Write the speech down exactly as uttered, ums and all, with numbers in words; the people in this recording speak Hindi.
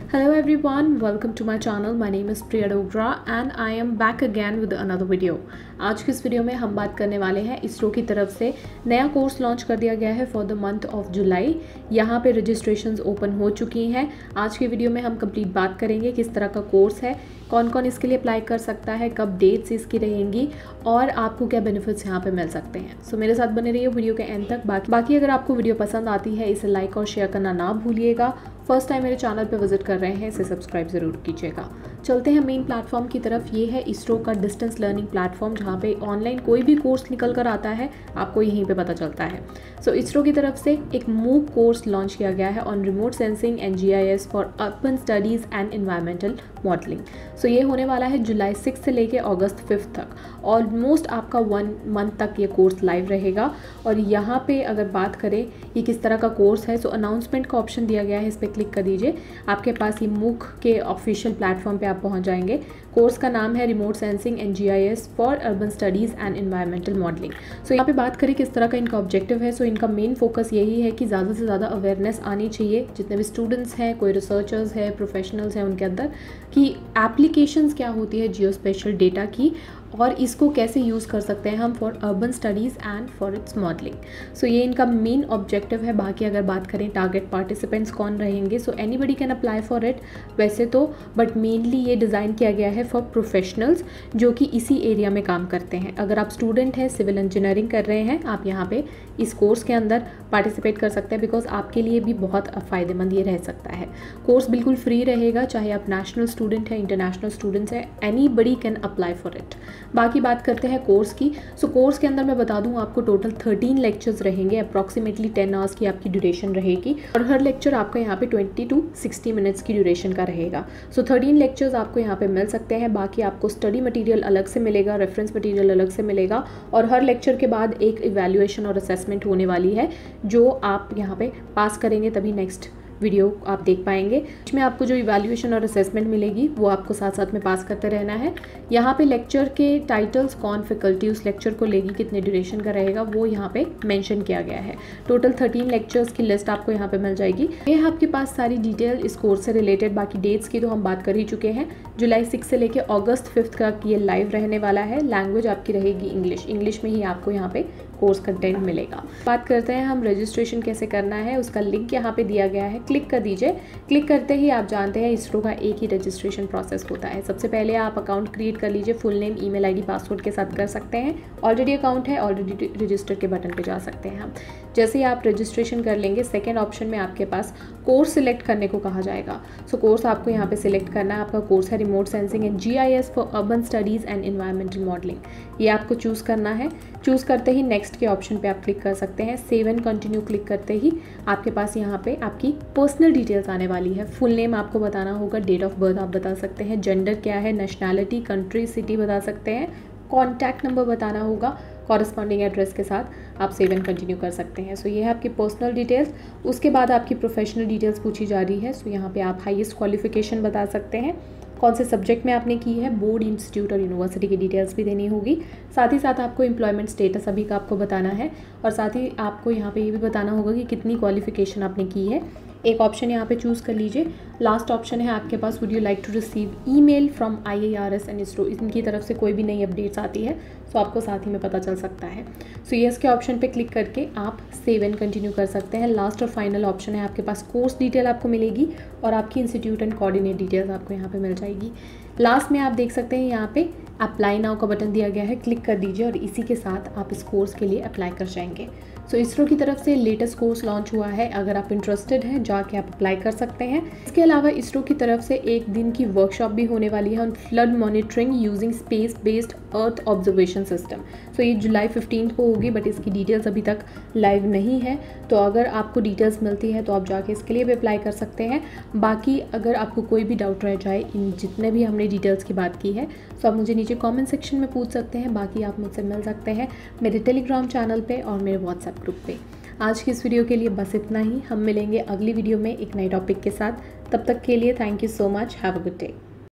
Hello everyone, welcome to my channel. My name is Priya Dogra and I am back again with another video. आज की इस वीडियो में हम बात करने वाले हैं इसरो की तरफ से नया कोर्स लॉन्च कर दिया गया है for the month of July. यहाँ पे रजिस्ट्रेशंस ओपन हो चुकी हैं। आज की वीडियो में हम कंप्लीट बात करेंगे किस तरह का कोर्स है, कौन कौन इसके लिए अप्लाई कर सकता है, कब डेट्स इसकी रहेंगी और आपको क्या बेनिफिट्स यहाँ पे मिल सकते हैं। सो so, मेरे साथ बने रहिए वीडियो के एंड तक। बाकी बाकी अगर आपको वीडियो पसंद आती है इसे लाइक और शेयर करना ना भूलिएगा। फर्स्ट टाइम मेरे चैनल पे विजिट कर रहे हैं इसे सब्सक्राइब ज़रूर कीजिएगा। चलते हैं मेन प्लेटफॉर्म की तरफ। ये है इसरो का डिस्टेंस लर्निंग प्लेटफॉर्म, जहाँ पे ऑनलाइन कोई भी कोर्स निकल कर आता है आपको यहीं पे पता चलता है। सो so, इसरो की तरफ से एक मूक कोर्स लॉन्च किया गया है on remote sensing and G I S for urban studies and environmental modelling. So ये होने वाला है जुलाई सिक्स से लेके अगस्त फिफ्थ तक। ऑलमोस्ट आपका वन मंथ तक ये कोर्स लाइव रहेगा। और यहाँ पे अगर बात करें ये किस तरह का कोर्स है, सो so, अनाउंसमेंट का ऑप्शन दिया गया है, इस पर क्लिक कर दीजिए। आपके पास ये मूक के ऑफिशियल प्लेटफॉर्म पे आप पहुँच जाएंगे। कोर्स का नाम है remote sensing and G I S for urban studies and environmental modelling. So यहाँ पे बात करें किस तरह का इनका ऑब्जेक्टिव है, सो so, इनका मेन फोकस यही है कि ज़्यादा से ज़्यादा अवेयरनेस आनी चाहिए जितने भी स्टूडेंट्स हैं, कोई रिसर्चर्स है, प्रोफेशनल्स हैं, उनके अंदर कि एप्लीकेशंस क्या होती है जियो स्पेशल डेटा की और इसको कैसे यूज़ कर सकते हैं हम for urban studies and for its modelling. So ये इनका मेन ऑब्जेक्टिव है। बाकी अगर बात करें टारगेट पार्टिसिपेंट्स कौन रहेंगे, so anybody can apply for it वैसे तो, बट मेनली ये डिज़ाइन किया गया है फॉर प्रोफेशनल्स जो कि इसी एरिया में काम करते हैं। अगर आप स्टूडेंट हैं, सिविल इंजीनियरिंग कर रहे हैं, आप यहाँ पे इस कोर्स के अंदर पार्टिसिपेट कर सकते हैं बिकॉज आपके लिए भी बहुत फ़ायदेमंद ये रह सकता है। कोर्स बिल्कुल फ्री रहेगा, चाहे आप नेशनल स्टूडेंट हैं, इंटरनेशनल स्टूडेंट्स हैं, anybody can apply for it. बाकी बात करते हैं कोर्स की। सो so, कोर्स के अंदर मैं बता दूं आपको टोटल थर्टीन लेक्चर्स रहेंगे, अप्रॉक्सीमेटली टेन आवर्स की आपकी ड्यूरेशन रहेगी और हर लेक्चर आपका यहाँ पे ट्वेंटी टू सिक्सटी मिनट्स की ड्यूरेशन का रहेगा। सो थर्टीन लेक्चर्स आपको यहाँ पे मिल सकते हैं। बाकी आपको स्टडी मटेरियल अलग से मिलेगा, रेफरेंस मटेरियल अलग से मिलेगा और हर लेक्चर के बाद एक इवैल्यूएशन और असेसमेंट होने वाली है जो आप यहाँ पे पास करेंगे तभी नेक्स्ट वीडियो आप देख पाएंगे। इसमें आपको जो इवैल्यूएशन और असेसमेंट मिलेगी वो आपको साथ साथ में पास करते रहना है। यहाँ पे लेक्चर के टाइटल्स, कौन फैकल्टी उस लेक्चर को लेगी, कितने ड्यूरेशन का रहेगा वो यहाँ पे मेंशन किया गया है। टोटल थर्टीन लेक्चर्स की लिस्ट आपको यहाँ पे मिल जाएगी। ये है आपके पास सारी डिटेल इस कोर्स से रिलेटेड। बाकी डेट्स की तो हम बात कर ही चुके हैं। जुलाई सिक्स से लेकर अगस्त फिफ्थ तक ये लाइव रहने वाला है। लैंग्वेज आपकी रहेगी इंग्लिश, इंग्लिश में ही आपको यहाँ पे कोर्स कंटेंट मिलेगा। बात करते हैं हम रजिस्ट्रेशन कैसे करना है, उसका लिंक यहाँ पे दिया गया है, क्लिक कर दीजिए। क्लिक करते ही आप जानते हैं इसरो का एक ही रजिस्ट्रेशन प्रोसेस होता है। सबसे पहले आप अकाउंट क्रिएट कर लीजिए, full name, email ID, password के साथ कर सकते हैं। ऑलरेडी अकाउंट है, ऑलरेडी रजिस्टर के बटन पे जा सकते हैं हम। जैसे ही आप रजिस्ट्रेशन कर लेंगे, सेकेंड ऑप्शन में आपके पास कोर्स सिलेक्ट करने को कहा जाएगा। सो so, कोर्स आपको यहाँ पे सिलेक्ट करना है। आपका कोर्स है remote sensing and G I S for urban studies and environmental modelling. ये आपको चूज़ करना है। चूज़ करते ही नेक्स्ट के ऑप्शन पे आप क्लिक कर सकते हैं। सेव एंड कंटिन्यू क्लिक करते ही आपके पास यहाँ पे आपकी पर्सनल डिटेल्स आने वाली है। फुल नेम आपको बताना होगा, डेट ऑफ बर्थ आप बता सकते हैं, जेंडर क्या है, नेशनैलिटी, कंट्री, सिटी बता सकते हैं, कॉन्टैक्ट नंबर बताना होगा, कॉरस्पॉन्डिंग एड्रेस के साथ आप सेव एंड कंटिन्यू कर सकते हैं। सो so, ये है आपकी पर्सनल डिटेल्स। उसके बाद आपकी प्रोफेशनल डिटेल्स पूछी जा रही है। सो so, यहाँ पे आप हाईएस्ट क्वालिफिकेशन बता सकते हैं, कौन से सब्जेक्ट में आपने की है, बोर्ड, इंस्टीट्यूट और यूनिवर्सिटी की डिटेल्स भी देनी होगी। साथ ही साथ आपको एम्प्लॉयमेंट स्टेटस अभी का आपको बताना है और साथ ही आपको यहाँ पे ये भी बताना होगा कि कितनी क्वालिफिकेशन आपने की है। एक ऑप्शन यहाँ पे चूज़ कर लीजिए। लास्ट ऑप्शन है आपके पास, would you like to receive email from I A R S and ISRO, इनकी तरफ से कोई भी नई अपडेट्स आती है तो आपको साथ ही में पता चल सकता है। सो यस के ऑप्शन पे क्लिक करके आप सेव एंड कंटिन्यू कर सकते हैं। लास्ट और फाइनल ऑप्शन है आपके पास, कोर्स डिटेल आपको मिलेगी और आपकी इंस्टीट्यूट एंड कोऑर्डिनेट डिटेल्स आपको यहाँ पे मिल जाएगी। लास्ट में आप देख सकते हैं यहाँ पे अप्लाई नाउ का बटन दिया गया है, क्लिक कर दीजिए और इसी के साथ आप इस कोर्स के लिए अप्लाई कर जाएंगे। सो so, इसरो की तरफ से लेटेस्ट कोर्स लॉन्च हुआ है। अगर आप इंटरेस्टेड हैं जाके आप अप्लाई कर सकते हैं। इसके अलावा इसरो की तरफ से एक दिन की वर्कशॉप भी होने वाली है on flood monitoring using space based earth observation system. So ये जुलाई फिफ्टीन को होगी, बट इसकी डिटेल्स अभी तक लाइव नहीं है। तो अगर आपको डिटेल्स मिलती है तो आप जाके इसके लिए भी अप्लाई कर सकते हैं। बाकी अगर आपको कोई भी डाउट रह जाए इन जितने भी हमने डिटेल्स की बात की है तो आप मुझे नीचे कमेंट सेक्शन में पूछ सकते हैं। बाकी आप मुझसे मिल सकते हैं मेरे टेलीग्राम चैनल पे और मेरे व्हाट्सएप ग्रुप पे। आज की इस वीडियो के लिए बस इतना ही। हम मिलेंगे अगली वीडियो में एक नए टॉपिक के साथ। तब तक के लिए thank you so much. Have a good day.